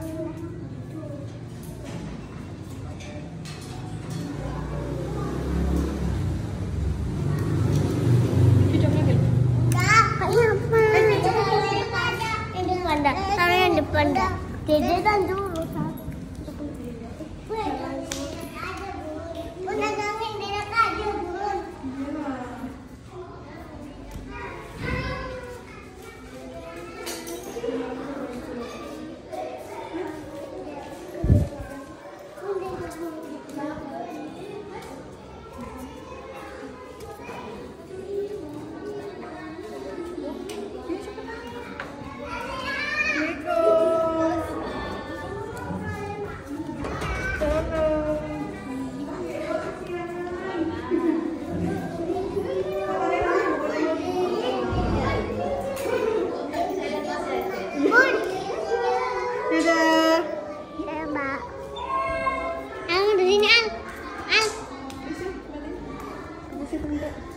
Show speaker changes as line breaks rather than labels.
Taruh yang depan dah. Dedetan dulu.
Dadah.
Coba. Ang dari sini, Ang.
Kasih bentuk.